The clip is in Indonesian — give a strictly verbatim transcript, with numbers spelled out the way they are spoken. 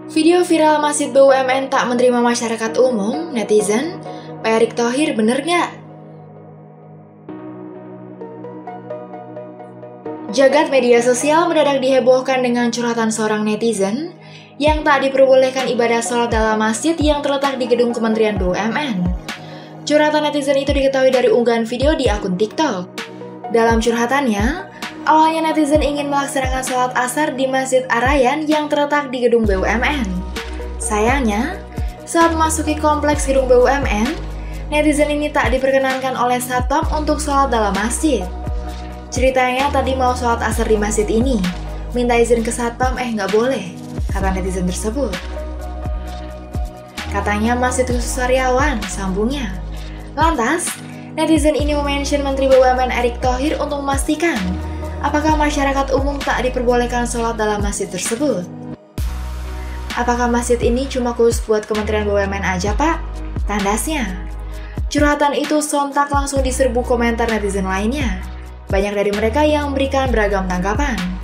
Video viral Masjid B U M N tak menerima masyarakat umum, netizen, Pak Erick Thohir bener nggak? Jagat media sosial mendadak dihebohkan dengan curhatan seorang netizen yang tak diperbolehkan ibadah sholat dalam masjid yang terletak di gedung Kementerian B U M N. Curhatan netizen itu diketahui dari unggahan video di akun TikTok. Dalam curhatannya, awalnya netizen ingin melaksanakan sholat asar di Masjid Ar-Rayyan yang terletak di gedung B U M N. Sayangnya, saat memasuki kompleks gedung B U M N, netizen ini tak diperkenankan oleh satpam untuk sholat dalam masjid. Ceritanya tadi mau sholat asar di masjid ini, minta izin ke satpam eh nggak boleh, kata netizen tersebut. Katanya masjid khusus karyawan, sambungnya. Lantas, netizen ini memention Menteri B U M N Erick Thohir untuk memastikan apakah masyarakat umum tak diperbolehkan sholat dalam masjid tersebut. Apakah masjid ini cuma khusus buat Kementerian B U M N aja, Pak? Tandasnya. Curhatan itu sontak langsung diserbu komentar netizen lainnya. Banyak dari mereka yang memberikan beragam tanggapan.